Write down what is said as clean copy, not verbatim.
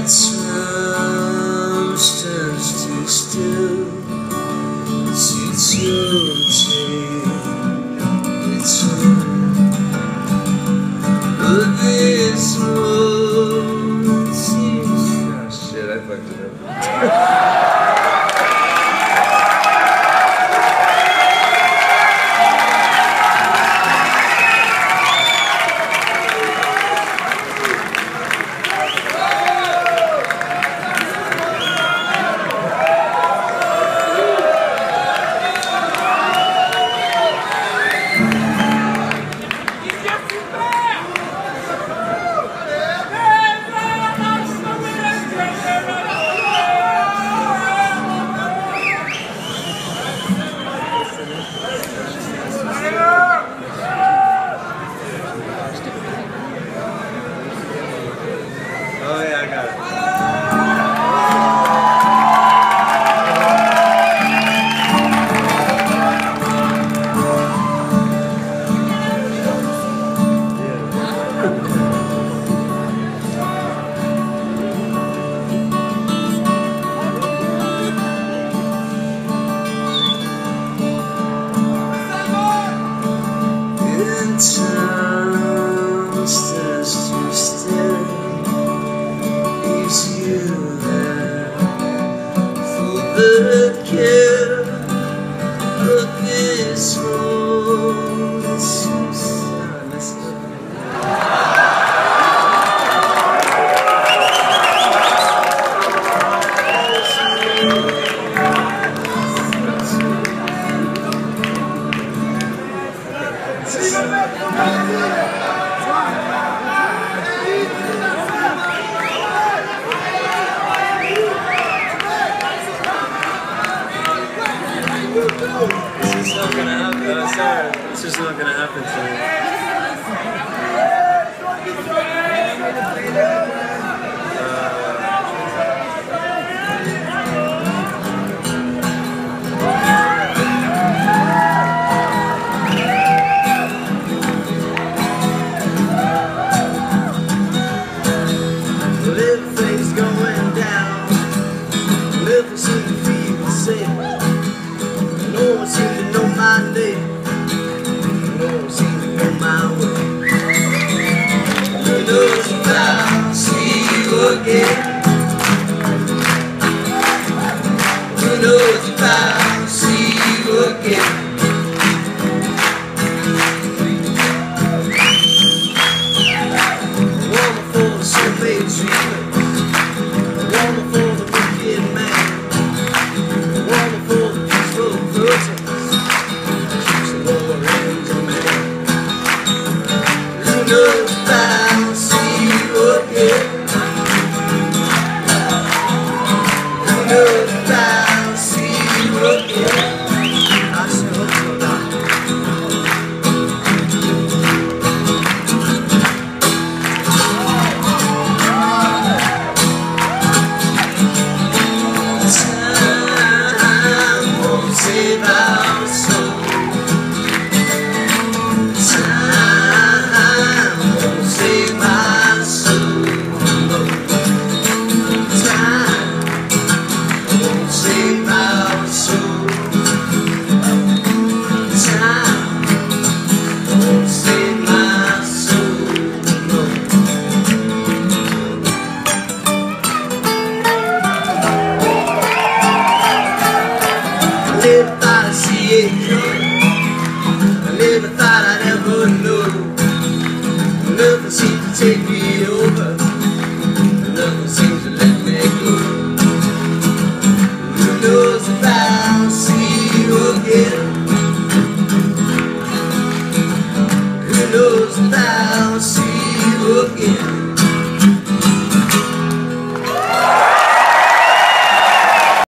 time stands too still to return, but this world seems... Oh shit, I fucked it up. Oh yeah, I got it. In time stands too still. Is you there for the care of this world? It's just This is not gonna happen. Sorry, it's just not gonna happen Well, everything's going down. Never seem to feel the same. No one seems to know my name. No one seems to know my way. Who knows if I'll see you again? Who knows if I'll see you again? Woman for the soul-made treatment. Woman for the wicked man. Woman for the peaceful person. She's the Lord and the man. Who knows if I'll see you again? Who knows if I'll see you again? I sure hope so, darling. Time won't save our soul. Time won't save my soul. Time won't save our soul. Time won't save my soul. Live by the sea.